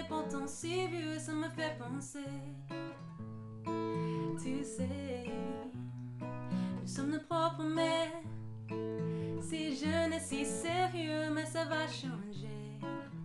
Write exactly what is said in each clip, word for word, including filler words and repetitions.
est pourtant si vieux, ça me fait penser. Tu sais, nous sommes nos propres mères. Si jeune et si sérieux, mais ça va changer.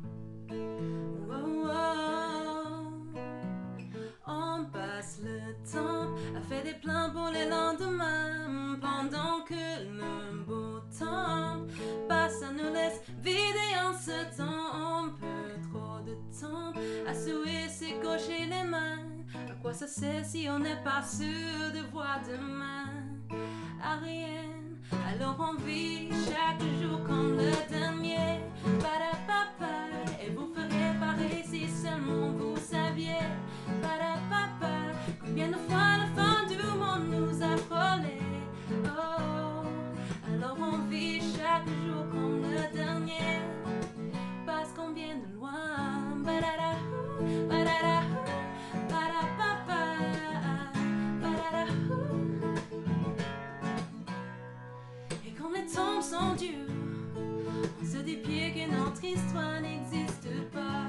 Oh, oh. On passe le temps à faire des plans pour les lendemains, pendant que le beau temps passe, ça nous laisse vide et en ce temps un peu trop de temps à souhaiter se cocher les mains. À quoi ça sert si on n'est pas sûr de voir demain? À rien. Alors on vit chaque jour comme le dernier. Parapapa, et vous ferez pareil si seulement vous saviez. Parapapa, combien de fois la fin du monde nous a frôlés. Oh, alors on vit chaque jour comme le dernier, parce qu'on vient de loin. Bararahou, bararahou, parapapa, bararahou. Et quand les temps sont durs, on se dit pied que notre histoire n'existe pas.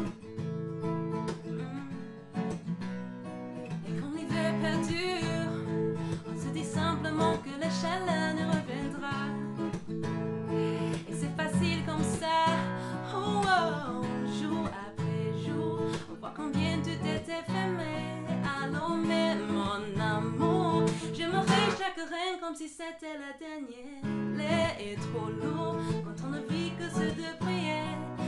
Et quand l'hiver perdure, on se dit simplement que la chaleur ne reviendra. Et c'est facile comme ça, oh, oh, jour après jour, on voit combien tout est éphémère. Alors même mon amour, j'aimerais chaque reine comme si c'était la dernière. L'air est trop lourd quand on ne vit que ceux de prière.